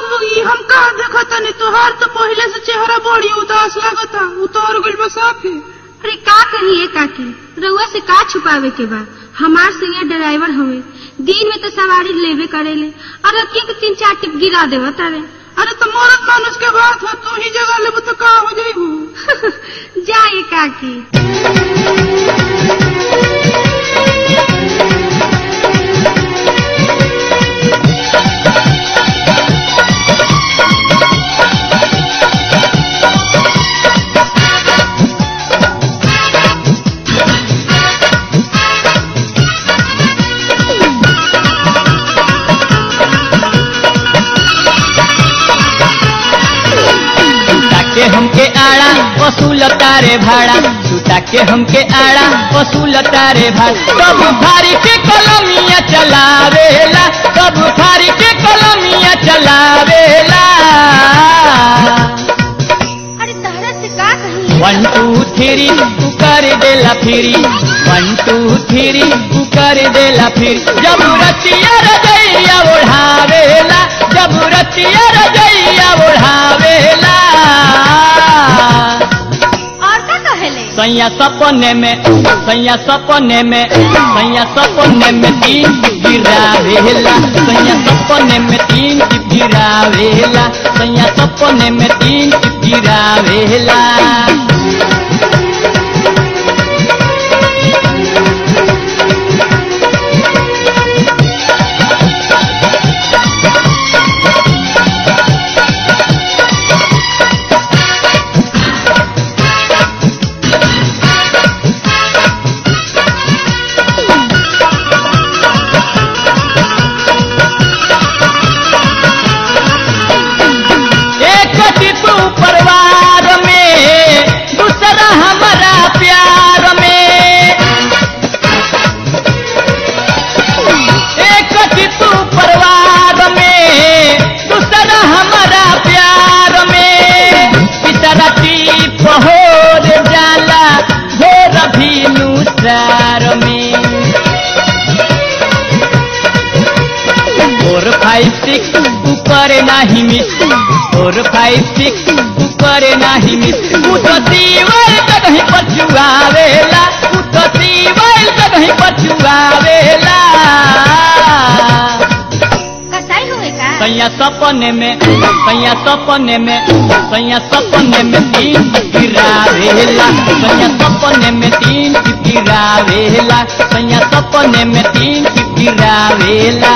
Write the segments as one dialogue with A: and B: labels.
A: ई हम का देखता नहीं तोहार तो पहले से चेहरा बड़ी उदास लगता उतर गइल बा साफे।
B: अरे का कहिए काकी रउआ से का छुपावे के बा। हमार संगे ड्राइवर हवे दिन में तो सवारी लेवे करेले और के 3-4 टिप गिरा देवा तारे।
A: अरे तो मरद मानुष के बात हो तू ही जगह लेबू तो का हो जाइबू।
B: जाए काकी
C: हमके आड़ा वसूल तारे भाड़ा छूटा के हमके आड़ा वसूल तारे भाड़ा। कब भारी के कलमिया चलावेला कब भारी के कलमिया चलावेला।
B: अरे तहरा से का कही
C: 1 2 3 तू कर देला फिरी 1 2 3 तू कर देला फिर। जब रतिया रजैया ओढ़ावेला जब रतिया रजैया ओढ़ावेला। सैया सपने में सैया सपने में सैया सपने में 3 गिरावेला सैया सपने में 3 गिरावेला सैया सपने में 3 गिरावेला। परिवार में दूसरा हमारा प्यार में एक तू परिवार में दूसरा हमारा प्यार में तीसरा टीप हो जाला भोर भी नुसार में 4 5 6 ऊपर नाही मिस 4 5 6 ऊपर नाही मिस। उठतीवल कहीं पछुआवेला उठतीवल कहीं पछुआवेला।
B: कसाई हुए का
C: सैया सपने में सैया सपने में सैया सपने में 3 गिरावेला सैया सपने में 3 गिरावेला सैया सपने में 3 गिरावेला।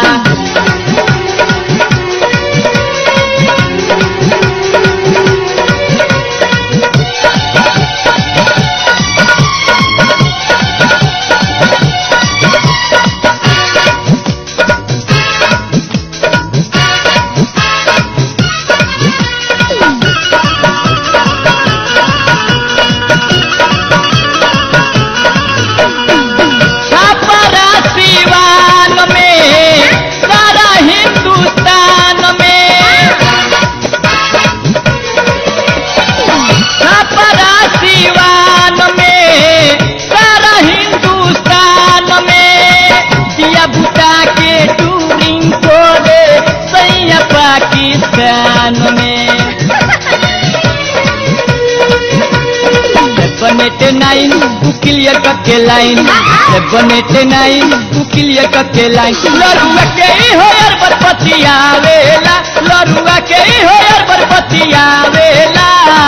C: पाकिस्तान में 789 क्लियर करके लाइन 789 क्लियर करके लाइन। लरुआ के ही हो यार बरपति आवेला लरुआ के ही हो यार बरपति आवेला।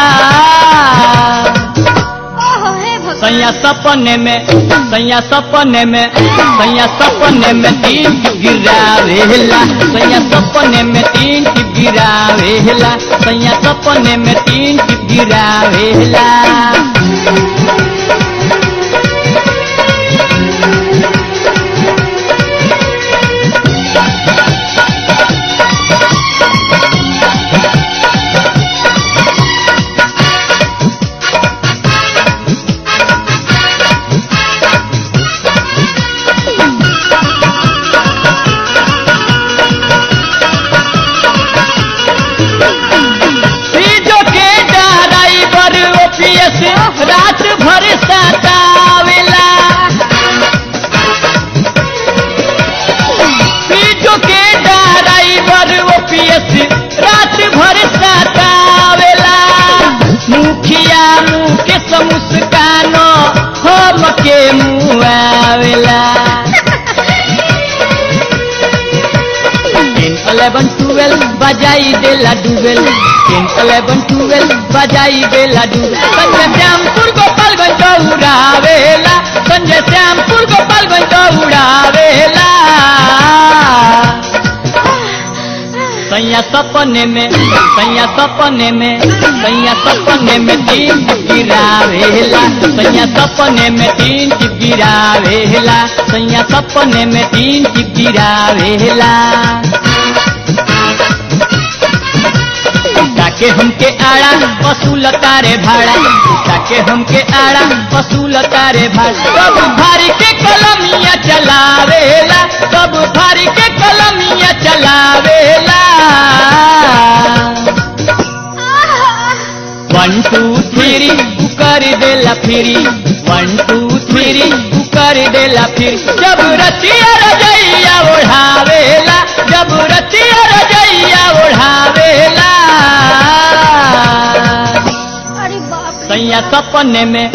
C: सैया सपने में सैया सपने में सैया सपने में 3 गिरावेला सैया सपने में 3 गिरावेला सैया सपने में 3 गिरावेला। रात भर सतावेला पीछो के ड्राइवर ओपीएस केस रात भर सतावेला मुखिया मुकेश मुस्कानो हम के मुआवेला 10, 11, 12 बजाई देला डूबेल 10, 11, 12 बजाई देला डूबेल संजय श्यामपुर गोपालगंज दौड़ावेला संजय श्यामपुर गोपालगंज दौड़ावेला सैया सपने में तीन गिरावेला सैया सपने में तीन गिरावेला सैया सपने में तीन गिरावेला ताके हमके आड़ा वसूल तारे भाड़ा ताके हमके आड़ा वसूल तारे भाड़ा कब भारी के कलमिया चलावेला कब भारी के कलमिया चलावेला 1 2 3 कर देला फिरी 1 2 3 कर देला फिरी जब रतिया रजैया ओढ़ावेला जब रतिया रजैया ओढ़ावेला सैया सपने में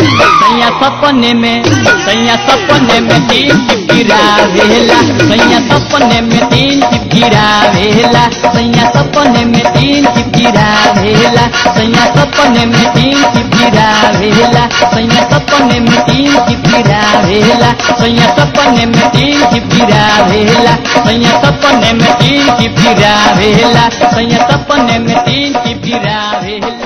C: तीन गिरावेला सैया सपने में तीन गिरावेला सैया सपने में तीन गिरावेला सैया सपने में तीन गिरावेला सैया सपने में तीन गिरावेला सैया सपने में तीन गिरावेला सैया सपने में तीन गिरावेला सैया सपने में तीन गिरावेला